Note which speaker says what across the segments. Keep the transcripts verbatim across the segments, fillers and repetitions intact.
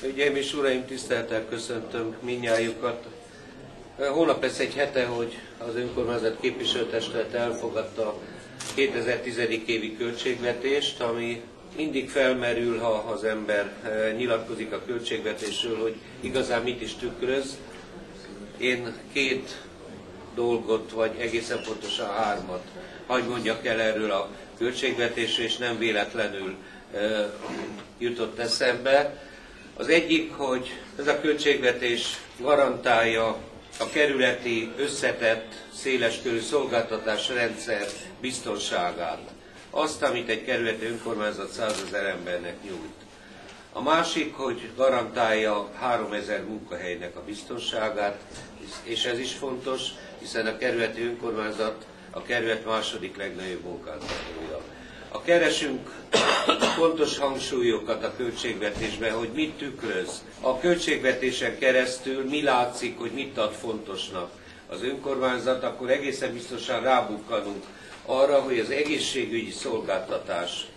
Speaker 1: Hölgyeim és uraim, tisztelettel köszöntöm mindnyájukat. Holnap lesz egy hete, hogy az önkormányzat képviselőtestület elfogadta a kétezer-tíz évi költségvetést, ami mindig felmerül, ha az ember nyilatkozik a költségvetésről, hogy igazán mit is tükröz. Én két dolgot, vagy egészen pontosan hármat hagy mondjak el erről a költségvetésről, és nem véletlenül e, jutott eszembe. Az egyik, hogy ez a költségvetés garantálja a kerületi összetett, széleskörű szolgáltatásrendszer biztonságát. Azt, amit egy kerületi önkormányzat százezer embernek nyújt. A másik, hogy garantálja háromezer munkahelynek a biztonságát, és ez is fontos, hiszen a kerületi önkormányzat a kerület második legnagyobb munkáltatója. A keresünk fontos hangsúlyokat a költségvetésben, hogy mit tükröz. A költségvetésen keresztül mi látszik, hogy mit ad fontosnak az önkormányzat, akkor egészen biztosan rábukkanunk arra, hogy az egészségügyi szolgáltatás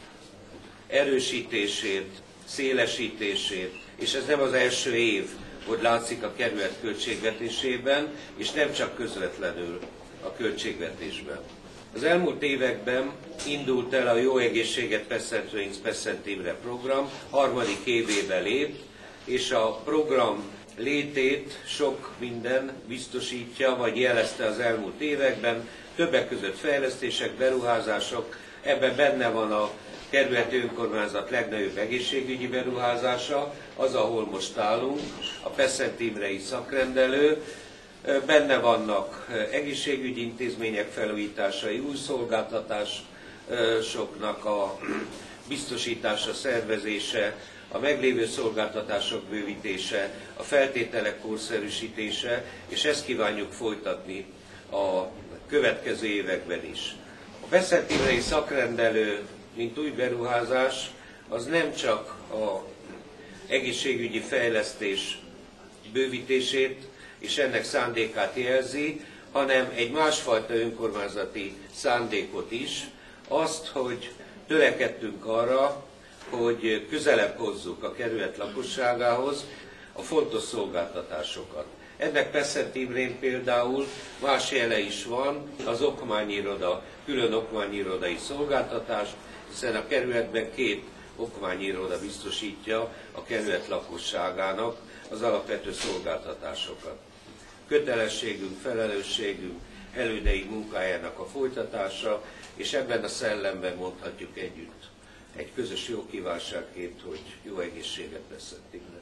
Speaker 1: erősítését, szélesítését, és ez nem az első év, hogy látszik a kerület költségvetésében, és nem csak közvetlenül a költségvetésben. Az elmúlt években indult el a Jó egészséget Pesszent Rains Pesszent Imre program, harmadik évébe lép, és a program létét sok minden biztosítja, vagy jelezte az elmúlt években, többek között fejlesztések, beruházások, ebben benne van a kerületi önkormányzat legnagyobb egészségügyi beruházása, az, ahol most állunk, a Pesszent Imrei szakrendelő, benne vannak egészségügyi intézmények felújításai, új szolgáltatásoknak a biztosítása, szervezése, a meglévő szolgáltatások bővítése, a feltételek korszerűsítése, és ezt kívánjuk folytatni a következő években is. A Pesszent Imrei szakrendelő, mint új beruházás, az nem csak az egészségügyi fejlesztés bővítését és ennek szándékát jelzi, hanem egy másfajta önkormányzati szándékot is, azt, hogy törekedtünk arra, hogy közelebb hozzuk a kerület lakosságához a fontos szolgáltatásokat. Ennek Pesszent Imrén például más jele is van, az okmányiroda, külön okmányirodai szolgáltatás, hiszen a kerületben két okmányiroda biztosítja a kerület lakosságának az alapvető szolgáltatásokat. Kötelességünk, felelősségünk elődeink munkájának a folytatása, és ebben a szellemben mondhatjuk együtt egy közös jó kívánságként, hogy jó egészséget Pesszent Imre.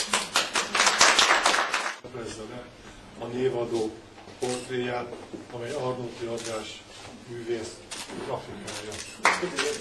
Speaker 2: A névadó portréját, amely Arnóti András művész grafikája.